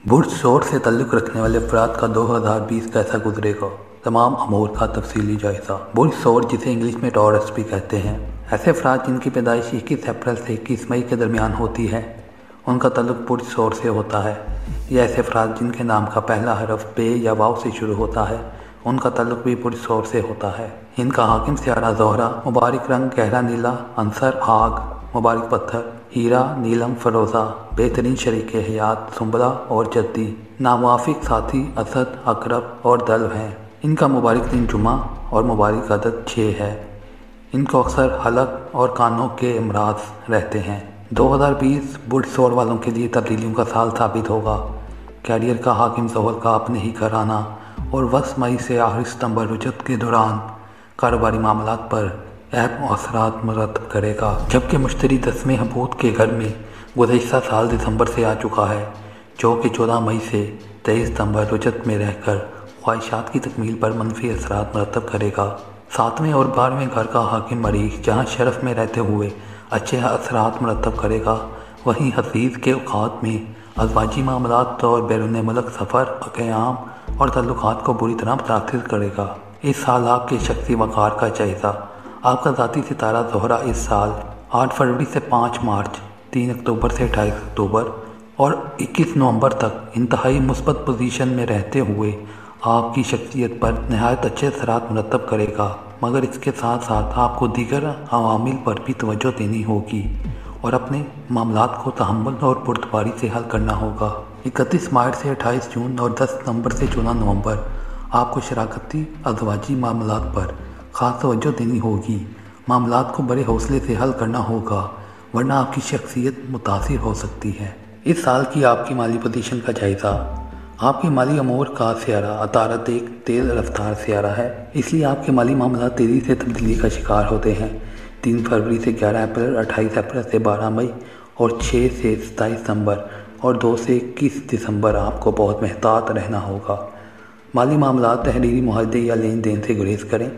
बुर्ज शोर से ताल्लुक़ रखने वाले अफराद का 2020 कैसा गुजरेगा, तमाम अमूर का तफसीली जायज़ा। बुर्ज शोर, जिसे इंग्लिश में टॉरस भी कहते हैं, ऐसे अफराद जिनकी पैदाइश 21 अप्रैल से 21 मई के दरमियान होती है, उनका ताल्लुक़ बुर्ज शोर से होता है। ये ऐसे अफराद जिनके नाम का पहला हरफ बे या वाव से शुरू होता है, उनका ताल्लुक़ भी बुर्ज शोर से होता है। इनका हाकिम सियारा ज़ोहरा, मुबारक रंग गहरा नीला, अंसर आग, मुबारक पत्थर हीरा, नीलम, फरोज़ा, बेहतरीन शरीक हयात सुंबरा और जद्दी, नामुवाफिक साथी असद, अकरब और दल्व हैं। इनका मुबारक दिन जुमा और मुबारक अदद 6 है। इनको अक्सर हलक और कानों के अमराज रहते हैं। 2020 बुर्ज शोर वालों के लिए तब्दीलियों का साल साबित होगा। कैरियर का हाकिम ज़ोहर का अपने ही घर आना और 10 मई से आखिर सितंबर रुजत के दौरान कारोबारी मामलात पर अहम असरात मरतब करेगा, जबकि मुश्तरी 10वें हबूत के घर में गुज़श्ता साल दिसंबर से आ चुका है, जो कि 14 मई से 23 सितंबर रुजत में रहकर ख्वाहिशात की तकमील पर मनफी असरात मरतब करेगा। 7वें और 12वें घर का हाकिम मरीख जहाँ शरफ में रहते हुए अच्छे असरात मरतब करेगा, वहीं हसीस के औकात में अज़वाजी मामलात और बैरून मुल्क सफ़र, क़याम और तल्लुक़ात को बुरी तरह मुतासिर करेगा। इस साल आपके शख्सी वक़ार का जायज़ा। आपका ज़ाती सितारा ज़ोहरा इस साल 8 फरवरी से 5 मार्च, 3 अक्टूबर से 28 अक्टूबर और 21 नवंबर तक इंतहाई मुस्बत पोजीशन में रहते हुए आपकी शख्सियत पर नहायत अच्छे असरात मुरतब करेगा, मगर इसके साथ साथ आपको दीगर अवामिल पर भी तवज्जो देनी होगी और अपने मामलात को तहम्मुल और पुरतबारी से हल करना होगा। 31 मार्च से 28 जून और 10 नवंबर से 14 नवंबर आपको शराकती अज़वाजी मामलात पर ख़ास तवज्जो देनी होगी। मामलात को बड़े हौसले से हल करना होगा, वरना आपकी शख्सियत मुतासिर हो सकती है। इस साल की आपकी माली पोजीशन का जायज़ा। आपके माली अमूर का सियारा अतारत एक तेज़ रफ्तार सियारा है, इसलिए आपके माली मामला तेज़ी से तब्दीली का शिकार होते हैं। 3 फरवरी से 11 अप्रैल, 28 अप्रैल से 12 मई और 6 से 27 दिसंबर और 2 से 21 दिसंबर आपको बहुत महतात रहना होगा। माली मामलात तहरीरी मुआहदे या लेन देन से गुरेज करें।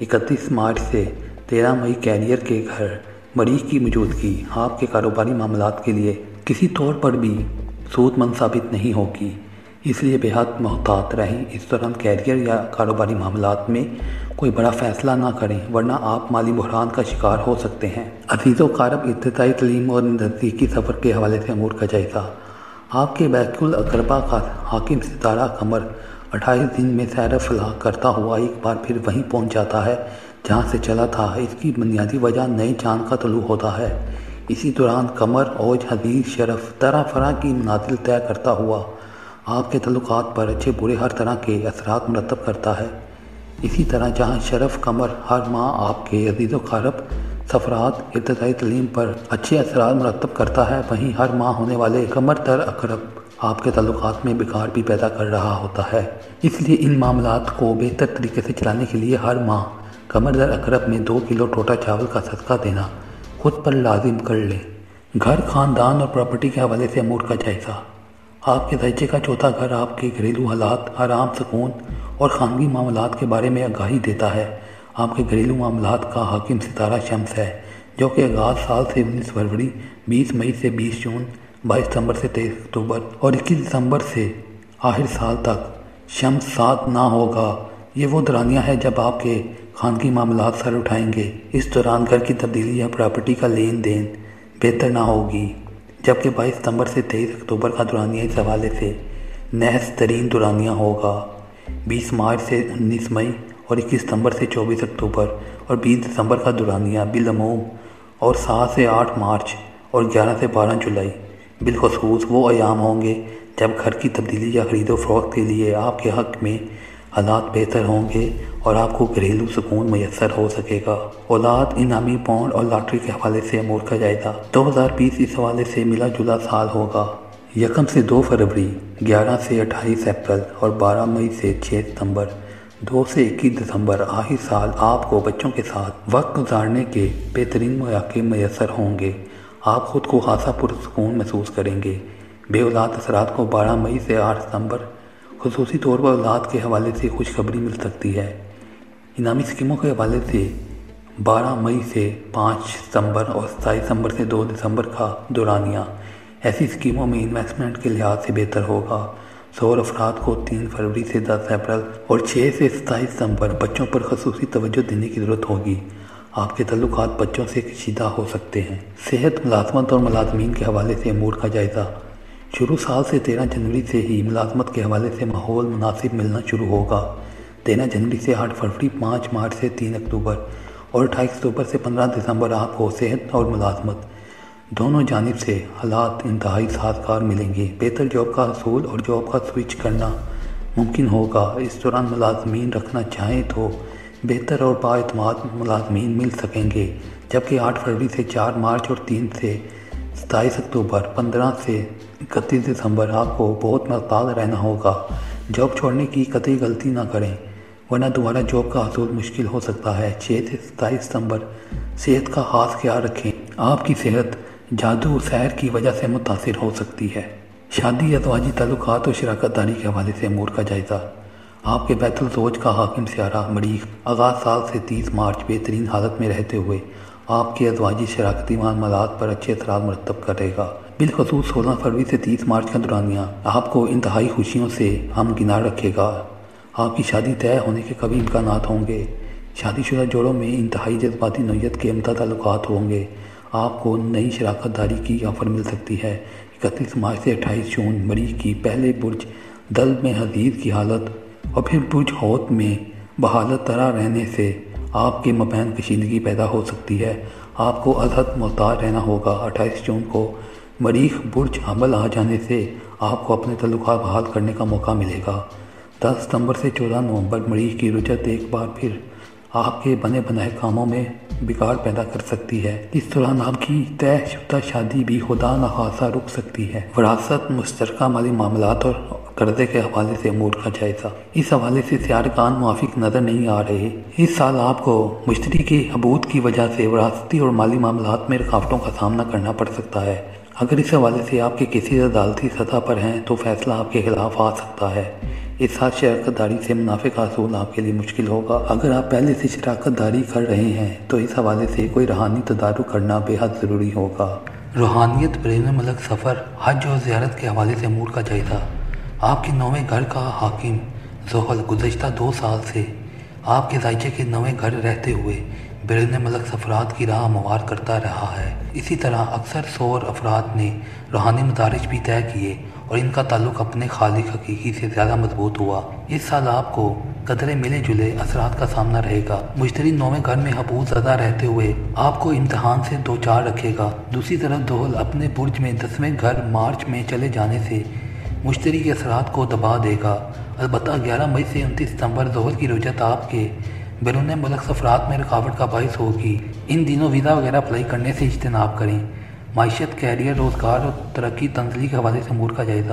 31 मार्च से 13 मई कैरियर के घर मरीख की मौजूदगी आपके कारोबारी मामलात के लिए किसी तौर पर भी सूदमंद साबित नहीं होगी, इसलिए बेहद मोहतात रहें। इस दौरान कैरियर या कारोबारी मामलात में कोई बड़ा फ़ैसला ना करें, वरना आप माली बहरान का शिकार हो सकते हैं। अज़ीज़ो कारब, इब्तिदाई तलीम और नज़दीकी सफ़र के हवाले से अमूर का जायज़ा। आपके बैकुल अकरबा का हाकिम सितारा कमर 28 दिन में सैर फलाह करता हुआ एक बार फिर वहीं पहुंच जाता है जहां से चला था। इसकी बुनियादी वजह नए चांद का तलू होता है। इसी दौरान कमर औज हदीस शरफ तरह फरा की मनाजिल तय करता हुआ आपके तल्लुक़ात पर अच्छे बुरे हर तरह के असरात मुरतब करता है। इसी तरह जहां शरफ कमर हर माह आपके अज़ीज़ो कारब सफ़रात इब्तिदाई तलीम पर अच्छे असरात मुरतब करता है, वहीं हर माह होने वाले कमर तर अकरब आपके तल्लुक़ात में बिगाड़ भी पैदा कर रहा होता है। इसलिए इन मामलात को बेहतर तरीके से चलाने के लिए हर माह कमर दर अकरब में 2 किलो टोटा चावल का सदका देना खुद पर लाजिम कर लें। घर, ख़ानदान और प्रॉपर्टी के हवाले से अमूर का जायज़ा। आपके दर्जे का चौथा घर आपके घरेलू हालात, आराम, सुकून और ख़ानगी मामलात के बारे में आगाही देता है। आपके घरेलू मामलात का हाकिम सितारा शम्स है, जो कि आगाज़ साल से 19 फरवरी, 20 मई से 20 जून, 22 सितंबर से 23 अक्टूबर और 21 दिसंबर से आखिर साल तक शम्स साथ ना होगा। ये वो दौरानिया है जब आपके खानगी मामलात सर उठाएंगे। इस दौरान घर की तब्दीली या प्रॉपर्टी का लेन देन बेहतर ना होगी, जबकि 22 सितंबर से 23 अक्टूबर का दौरानिया इस हवाले से नहस तरीन दौरानिया होगा। 20 मार्च से 19 मई और 21 सितंबर से 24 अक्टूबर और 20 दिसंबर का दौरानिया बिलअमूम और 7 से 8 मार्च और 11 से 12 जुलाई बिलखसूस वो अयाम होंगे जब घर की तब्दीली या ख़रीदो फ़रोख्त के लिए आपके हक़ में हालात बेहतर होंगे और आपको घरेलू सुकून मैसर हो सकेगा। औलाद, इनामी, बॉन्ड और लॉटरी के हवाले से अमूर का जायज़ा। 2020 इस हवाले से मिला जुला साल होगा। 1 से 2 फरवरी, 11 से 28 अप्रैल और 12 मई से 6 सितंबर, 2 से 21 दिसंबर आखिर साल आपको बच्चों के साथ वक्त गुजारने के बेहतरीन मौक़े मैसर होंगे। आप ख़ुद को खासा पुरसुकून महसूस करेंगे। बेऔलाद असरात को 12 मई से 8 सितंबर खुसूसी तौर पर औलाद के हवाले से खुशखबरी मिल सकती है। इनामी स्कीमों के हवाले से 12 मई से 5 सितंबर और 27 दिसंबर से 2 दिसंबर का दौरानिया ایسی اسکیموں میں انویسٹمنٹ کے لحاظ سے بہتر ہوگا۔ سور افراد کو 3 فروری سے 10 اپریل اور 6 سے 27 دسمبر بچوں پر خصوصی توجہ دینے کی ضرورت ہوگی۔ آپ کے تعلقات بچوں سے کشیدہ ہو سکتے ہیں۔ صحت، ملازمت اور ملازمین کے حوالے سے امور کا جائزہ۔ شروع سال سے 13 جنوری سے ہی ملازمت کے حوالے سے ماحول مناسب ملنا شروع ہوگا۔ 13 جنوری سے 8 فروری، 5 مارچ سے 3 اکتوبر اور 28 اکتوبر سے 15 دسمبر آپ کو صحت اور ملازمت دونوں جانب سے حالات انتہائی سازگار ملیں گے۔ بہتر جاب کا حصول اور جاب کا سوئچ کرنا ممکن ہوگا۔ اس دوران ملازمین رکھنا چاہیں تو بہتر اور بااعتماد ملازمین مل سکیں گے، جبکہ 8 فروری سے 4 مارچ اور 3 سے 27 اکتوبر، 15 سے 31 دسمبر آپ کو بہت محتاط رہنا ہوگا۔ جاب چھوڑنے کی قطعی غلطی نہ کریں، ورنہ دوبارہ جاب کا حصول مشکل ہو سکتا ہے۔ 6 سے 27 ستمبر صحت کا خاص خیال رکھیں۔ آپ کی صحت جادو سحر کی وجہ سے متاثر ہو سکتی ہے۔ شادی، ازدواجی تعلقات اور شراکت داری کے حوالے سے امور کا جائزہ۔ آپ کے بیت الزوج کا حاکم سیارہ مریخ آغاز سال سے 30 مارچ بہترین حالت میں رہتے ہوئے آپ کے ازدواجی شراکتی معاملات پر اچھے اثرات مرتب کرے گا۔ بالخصوص 16 فروری سے 30 مارچ کا دورانیہ آپ کو انتہائی خوشیوں سے ہمکنار رکھے گا۔ آپ کی شادی طے ہونے کے قوی امکانات ہوں گے۔ شادی شدہ جوڑوں میں انتہائی جذباتی نوعیت کے عمدہ تعلقات ہوں گے۔ آپ کو نئی شراکت داری کی آفر مل سکتی ہے۔ 31 مارچ سے 28 جون مریخ کی پہلے برج دل میں حضیض کی حالت اور پھر برج حوت میں بحالت طرح رہنے سے آپ کے مابین کشیدگی پیدا ہو سکتی ہے۔ آپ کو ازحد محتاط رہنا ہوگا۔ 28 جون کو مریخ برج حمل آ جانے سے آپ کو اپنے تعلقات بحال کرنے کا موقع ملے گا۔ 10 ستمبر سے 14 نومبر مریخ کی رجعت ایک بار پھر آپ کے بنے بنائے کاموں میں بگاڑ پیدا کر سکتی ہے۔ اس دوران آپ کی طے شدہ شادی بھی خدا نخواستہ رک سکتی ہے۔ وراثت، مشترکہ مالی معاملات اور قرضے کے حوالے سے امور کا جائزہ۔ اس حوالے سے سیارگان موافق نظر نہیں آ رہے۔ اس سال آپ کو مشتری کے حبوط کی وجہ سے وراثتی اور مالی معاملات میں رکاوٹوں کا سامنا کرنا پڑ سکتا ہے۔ اگر اس حوالے سے آپ کے کسی عدالتی سطح پر ہیں تو فیصلہ آپ کے خلاف آ سکتا ہے۔ اس سال شراکت داری سے منافع کا حصول آپ کے لیے مشکل ہوگا۔ اگر آپ پہلے سے شراکت داری کر رہے ہیں تو اس حوالے سے کوئی روحانی تدارک کرنا بے حد ضروری ہوگا۔ روحانیت، بیرون ملک سفر، حج اور زیارت کے حوالے سے امور کا جائزہ۔ آپ کے 9ویں گھر کا حاکم زحل گزشتہ 2 سال سے آپ کے زائچے کے 9ویں گھر رہتے ہوئے بیرون ملک سفرات کی راہ ہموار کرتا رہا ہے۔ اسی طرح اکثر سور افراد نے روحانی مدارج بھی طے کیے اور ان کا تعلق اپنے خالق حقیقی سے زیادہ مضبوط ہوا۔ اس سال آپ کو قدرے ملے جلے اثرات کا سامنا رہے گا۔ مشتری 9ویں گھر میں حبوط زدہ رہتے ہوئے آپ کو امتحان سے دوچار رکھے گا۔ دوسری طرف زحل اپنے برج میں 10ویں گھر مارچ میں چلے جانے سے مشتری کے اثرات کو دبا دے گا۔ البتہ 11 مئی سے 29 ستمبر زحل کی رجعت آپ کے بیرون ملک سفرات میں رکاوٹ کا باعث ہوگی۔ ان دنوں ویزا وغیرہ اپلائی کرنے سے اجتناب کریں۔ معیشت، کیریئر، روزگار اور ترقی تنزلی کے حوالے سے امور کا جائزہ۔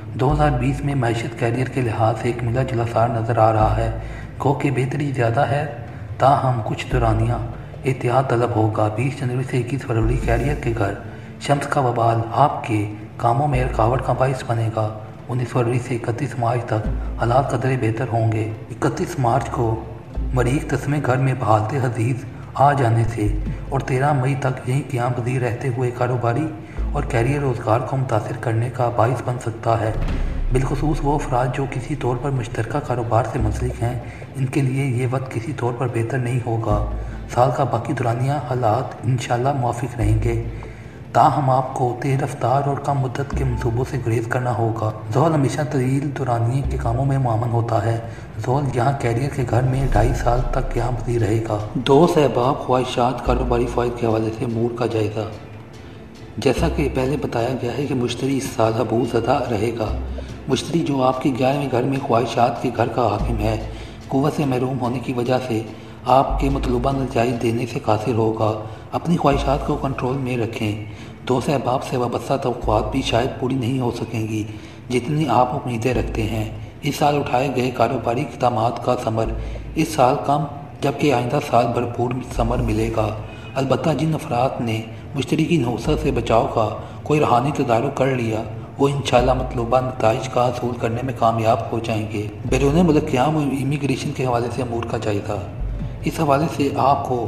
2020 میں معیشت کیریئر کے لحاظ سے ایک ملا جلا سار نظر آ رہا ہے، گو کہ بہتری زیادہ ہے، تاہم کچھ دورانیہ احتیاط طلب ہوگا۔ 20 جنوری سے 21 فروری کیریئر کے گھر شمس کا وبال آپ کے کاموں میں رکاوٹ کا باعث بنے گا۔ 19 فروری سے 31 مارچ تک حالات قدرے بہتر ہوں گے۔ 31 مارچ کو مریخ 10ویں گھر میں بحالت حضیض آ جانے سے اور 13 مئی تک یہیں قیام پذیر رہتے ہوئے کاروباری اور کیریئر روزگار کو متاثر کرنے کا باعث بن سکتا ہے۔ بالخصوص وہ افراد جو کسی طور پر مشترکہ کاروبار سے منسلک ہیں، ان کے لیے یہ وقت کسی طور پر بہتر نہیں ہوگا۔ سال کا باقی دورانیہ حالات انشاءاللہ موافق رہیں گے، تاہم آپ کو تیز رفتار اور کم مدت کے منصوبوں سے گریز کرنا ہوگا۔ زحل ہمیشہ طویل دورانیے کے کاموں میں معاون ہوتا ہے۔ زحل یہاں کیریئر کے گھر میں 2.5 سال تک قیام پذیر رہے گا۔ دوست، احباب، خواہشات، کاروباری فوائد کے حوالے سے امور کا جائزہ۔ جیسا کہ پہلے بتایا گیا ہے کہ مشتری اس سال حبوط زدہ رہے گا۔ مشتری جو آپ کے 11ویں گھر میں خواہشات کے گھر کا حاکم ہے، قوت سے محروم ہونے کی وجہ سے آپ کے مطلوبہ نتائج دینے سے قاصر ہوگا۔ اپنی خواہشات کو کنٹرول میں رکھیں۔ دوست احباب سے وابستہ توقعات بھی شاید پوری نہیں ہو سکیں گی جتنی آپ امیدیں رکھتے ہیں۔ اس سال اٹھائے گئے کاروباری اقدامات کا ثمر اس سال کم، جبکہ آئندہ سال بھرپور ثمر ملے گا۔ البتہ جن افراد نے مشتری کی نحوست سے بچاؤ کا کوئی روحانی تدارک کر لیا، وہ انشاءاللہ مطلوبہ نتائج کا حصول کرنے میں کامیاب ہو جائیں گے۔ بیرون ملک قیام اور امیگریشن کے حوالے سے امور کا جائزہ۔ اس حوالے سے آپ کو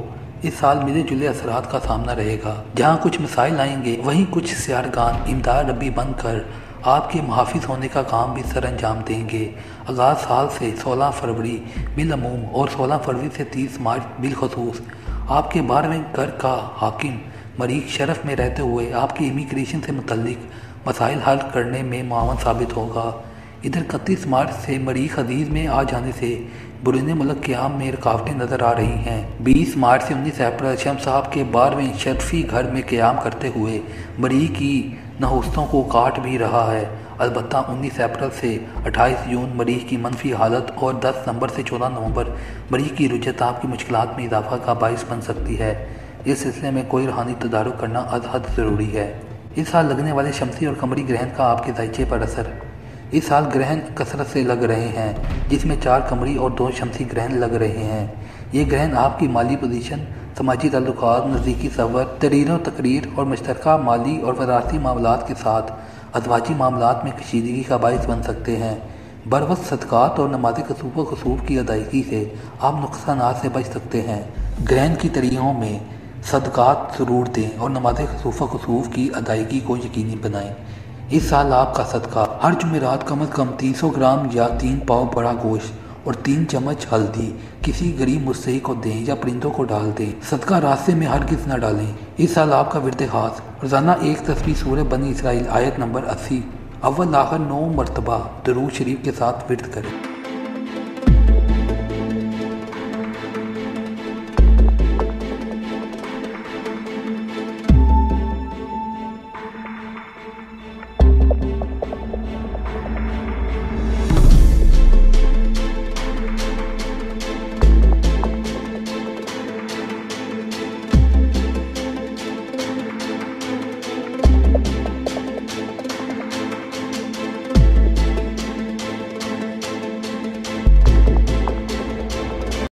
इस साल मिले जुले असरात का सामना रहेगा। जहाँ कुछ मसाइल आएंगे वहीं कुछ सियारगान इमदाद रब्बी बन कर आपके मुहाफिज होने का काम भी सर अंजाम देंगे। आगाज़ साल से 16 फरवरी बिलअमूम और 16 फरवरी से 30 मार्च बिलखसूस आपके 12वें घर का हाकिम मरीख शरफ में रहते हुए आपकी इमिग्रेशन से मुतल्लिक मसाइल हल करने में मुआवन साबित होगा। इधर 31 मार्च से मरीख अजीज़ में आ जाने से बुरुन मुल्क क़याम में रुकावटें नज़र आ रही हैं। 20 मार्च से 19 अप्रैल शम्स साहब के 12वें शरफी घर में क़याम करते हुए मरीख की नहुस्तों को काट भी रहा है। अलबत्ता 19 अप्रैल से 28 जून मरीख की मनफी हालत और 10 नवंबर से 14 नवंबर मरीख की रुजत आपकी मुश्किलात में इजाफा का बाइस बन सकती है। इस सिलसिले में कोई रूहानी तदारुक करना अज़हद ज़रूरी है। इस साल लगने वाले शमसी और कमरी ग्रहण का आपके ज़ायचे पर असर। इस साल ग्रहण कसरत से लग रहे हैं, जिसमें 4 कमरी और 2 शमसी ग्रहण लग रहे हैं। ये ग्रहण आपकी माली पोजीशन, समाजी ताल्लुकात, नज़दीकी सफ़र, तहरीर व तकरीर और मुश्तरका माली और वरासी मामलात के साथ अज़वाजी मामलात में कशीदगी का बाइस बन सकते हैं। बरवक्त सदक़ात और नमाज कसूफ़ व खसूफ़ की अदायगी से आप नुकसानात से बच सकते हैं। ग्रहण की तरीक़ों में सदक़ात ज़रूर दें और नमाज कसूफ़ व खसूफ़ की अदायगी को यकीनी बनाएं। इस साल आपका सदका हर जुमेरात कम अज़ कम 300 ग्राम या 3 पाव बड़ा गोश्त और 3 चम्मच हल्दी किसी गरीब मुस्तहिक को दें या परिंदों को डाल दें। सदका रास्ते में हरगिज़ न डालें। इस साल आपका विर्द खास रोज़ाना 1 तस्बीह सूरह बनी इसराइल आयत नंबर 80 अव्वल आखिर 9 मरतबा दरूद शरीफ के साथ विर्द करें।